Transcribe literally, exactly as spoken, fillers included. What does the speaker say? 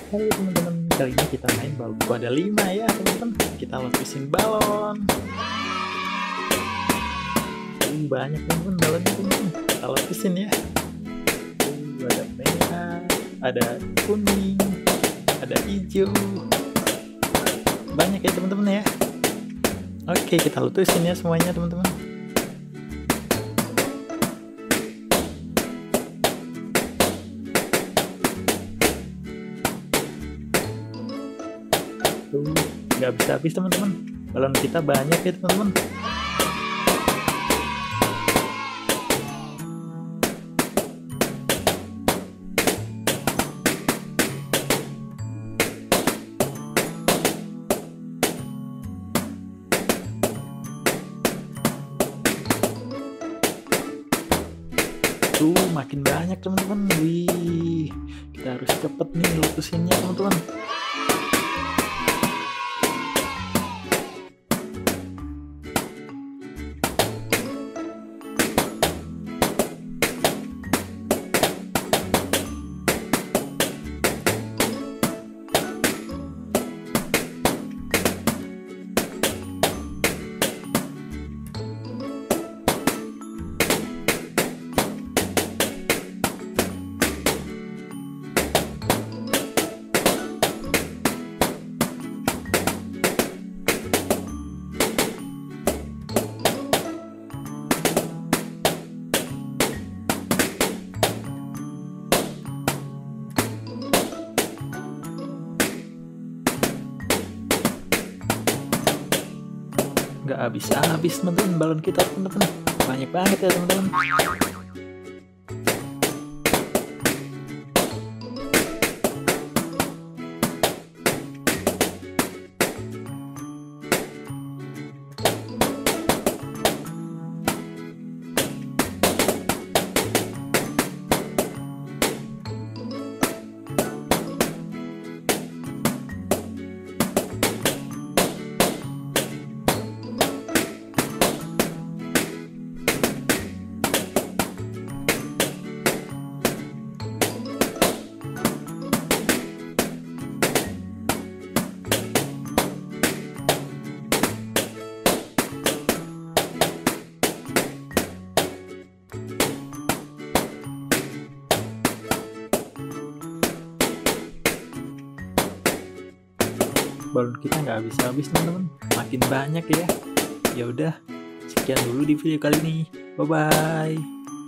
Halo teman-teman, kali ini kita main balonku ada lima ya teman-teman. Kita letusin balon. Uh, banyak teman-teman balonnya teman-teman. Kita letusin ya. Uh, ada merah, ada kuning, ada hijau. Banyak ya teman-teman ya. Oke, kita letusin ya semuanya teman-teman. Tuh, nggak bisa habis teman-teman. Balon kita banyak ya teman-teman. Tuh, makin banyak teman-teman. Wih, kita harus cepet nih letusinnya teman-teman. Nggak habis-habis teman-teman balon kita teman-teman, banyak banget ya teman-teman. Balon kita nggak habis-habis teman-teman, makin banyak ya. Ya udah, sekian dulu di video kali ini. Bye bye.